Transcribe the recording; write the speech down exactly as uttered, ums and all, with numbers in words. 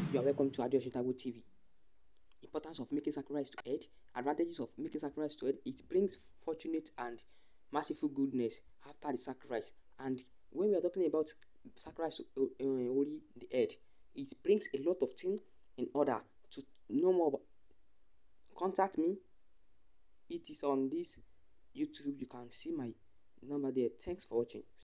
You are welcome to Adio Shitago T V. Importance of making sacrifice to head. Advantages of making sacrifice to head. It brings fortunate and merciful goodness after the sacrifice. And when we are talking about sacrifice uh, uh, only the head, it brings a lot of things in order to know more about. Contact me. It is on this YouTube. You can see my number there. Thanks for watching.